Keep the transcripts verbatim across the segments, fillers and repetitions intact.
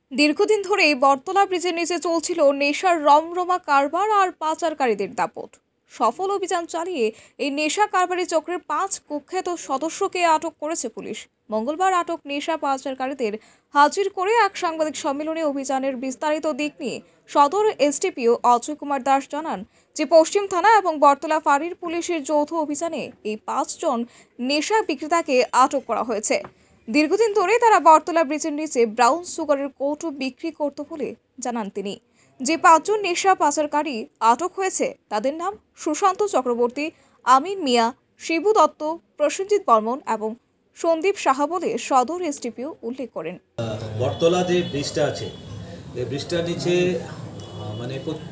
দীর্ঘদিন ধরেই বটতলা ব্রিজের নিচে চলছিল নেশার রমরমা কারবার আর পাচারকারীদের দাপট। সফল অভিযান চালিয়ে এই নেশা কারবারি চক্রের পাঁচ কুখ্যাত সদস্যকে আটক করেছে পুলিশ। মঙ্গলবার আটক নেশা পাচারকারীদের হাজির করে এক সাংবাদিক সম্মেলনে অভিযানের বিস্তারিত দিক নিয়ে সদর এসডিপিও অজয় কুমার দাস জানান যে পশ্চিম থানা এবং বটতলা ফাঁড়ির পুলিশের যৌথ অভিযানে এই পাঁচজন নেশা বিক্রেতাকে আটক করা হয়েছে। দীর্ঘদিন ধরে তারা বটতলা ব্রিজের নিচে ব্রাউন সুগারের কৌটো বিক্রি করত বলে জানান তিনি। যে পাঁচজন নেশা পাচারকারী আটক হয়েছে তাদের নাম সুশান্ত চক্রবর্তী, আমিন মিয়া, শিবু দত্ত, প্রসেনজিৎ বর্মন এবং সন্দীপ সাহা বলে সদর এসডিপিও উল্লেখ করেন। বটতলা যে ব্রিজটা আছে এই ব্রিজটার নিচে মানে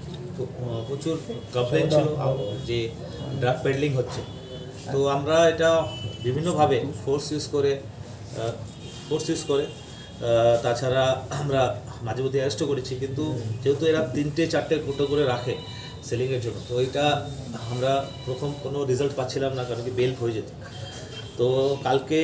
প্রচুর কমপ্লেন ছিল যে ড্রাগ পেডলিং হচ্ছে। তো আমরা এটা বিভিন্নভাবে ফোর্স ইউজ করে ফোর্স ইউজ করে তাছাড়া আমরা মাঝে মধ্যে অ্যারেস্টও করেছি, কিন্তু যেহেতু এরা তিনটে চারটে কোটো করে রাখে সেলিংয়ের জন্য, তো এইটা আমরা প্রথম কোনো রেজাল্ট পাচ্ছিলাম না, কারণ কি বেল হয়ে যেত। তো কালকে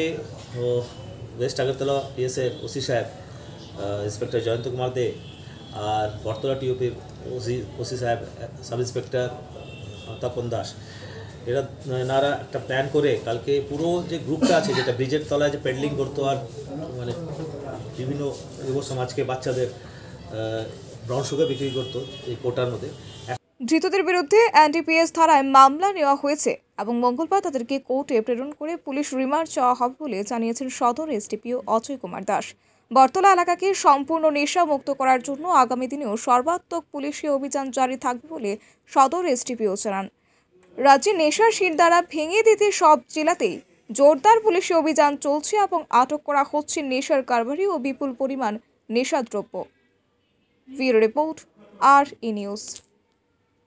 ওয়েস্ট আগরতলা পিএসের ওসি সাহেব ইন্সপেক্টর জয়ন্ত কুমার দে আর বটতলা টিওপির ওসি ওসি সাহেব সাব ইন্সপেক্টর তপন দাস, এরা এনারা একটা প্ল্যান করে কালকে পুরো যে গ্রুপটা আছে যেটা ব্রিজের তলায় যে পেডলিং করতো আর মানে বিভিন্ন যুব সমাজকে বাচ্চাদের ব্রাউন সুগার বিক্রি করতো এই কোটার মধ্যে। ধৃতদের বিরুদ্ধে এনডিপিএস ধারায় মামলা নেওয়া হয়েছে এবং মঙ্গলবার তাদেরকে কোর্টে প্রেরণ করে পুলিশ রিমান্ড চাওয়া হবে বলে জানিয়েছেন সদর এসডিপিও অজয় কুমার দাস। বটতলা এলাকাকে সম্পূর্ণ নেশা মুক্ত করার জন্য আগামী দিনেও সর্বাত্মক পুলিশি অভিযান জারি থাকবে বলে সদর এসডিপিও জানান। রাজ্যে নেশার শিরদাঁড়া ভেঙে দিতে সব জেলাতেই জোরদার পুলিশি অভিযান চলছে এবং আটক করা হচ্ছে নেশার কারবারি ও বিপুল পরিমাণ নেশাদ্রব্য। Bureau report R E news.